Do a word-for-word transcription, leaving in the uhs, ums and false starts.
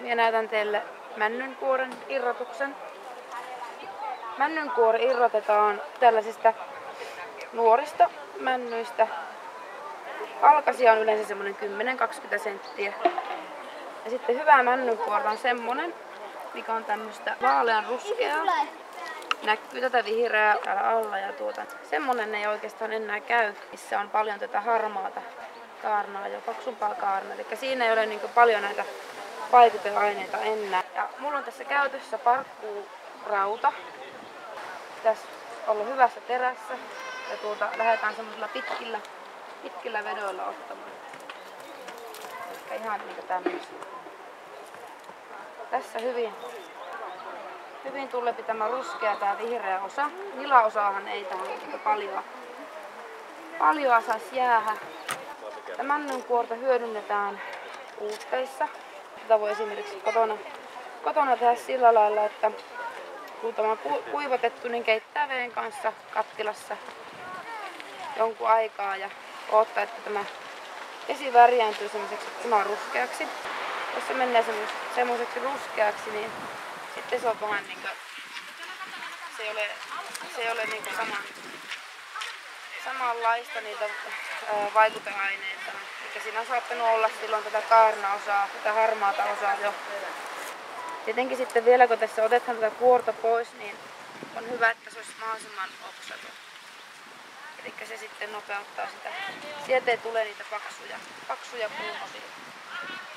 minä näytän teille männynkuoren irrotuksen. Männynkuori irrotetaan tällaisista nuorista männyistä. Alkasia on yleensä semmonen kymmenen kaksikymmentä senttiä. Ja sitten hyvä männynkuorta on semmonen, mikä on tämmöstä vaalean ruskeaa. Näkyy tätä vihreää täällä alla ja tuota. Semmonen ei oikeastaan enää käy, missä on paljon tätä harmaata kaarnaa ja paksumpaa kaarnaa. Eli siinä ei ole niin paljon näitä vaikuteaineita enää. Ja mulla on tässä käytössä parkkuurauta. Pitäisi olla hyvässä terässä. Ja tuota lähdetään semmoisilla pitkillä, pitkillä vedoilla ottamaan. Eli ihan niinku tämmöisiä. Tässä hyvin, hyvin tulee tämä ruskea tää vihreä osa. Nilaosaahan ei tähän niinku paljon, paljon saisi jäädä. Männynkuorta hyödynnetään uutteissa. Tätä voi esimerkiksi kotona, kotona tehdä sillä lailla, että kun tämä on kuivatettu, niin keittää veden kanssa kattilassa jonkun aikaa ja odottaa, että tämä vesi värjääntyy semmoiseksi punaruskeaksi. Jos se menee semmoiseksi ruskeaksi, niin sitten se on vähän niin kuin, se ei ole, se ei ole niin kuin sama, samanlaista niitä ää, vaikuteaineita. Eli siinä on saattanut olla silloin tätä kaarnaosaa, tätä harmaata osaa jo. Tietenkin sitten vielä kun tässä otetaan tätä kuorta pois, niin on hyvä, että se olisi mahdollisimman oksaton. Eli se sitten nopeuttaa sitä. Sieltä ei tule niitä paksuja, paksuja puunosia.